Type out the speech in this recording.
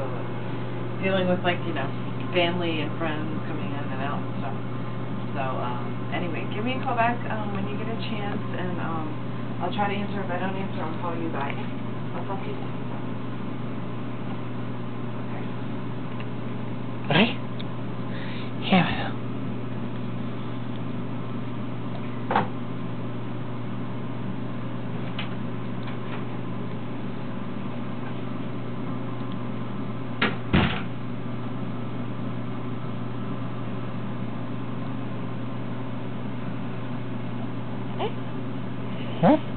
dealing with, like, family and friends coming in and out and stuff. So, anyway, give me a call back when you get a chance, and I'll try to answer. If I don't answer, I'll call you back. I'll talk to you soon. Right? Yeah. Huh?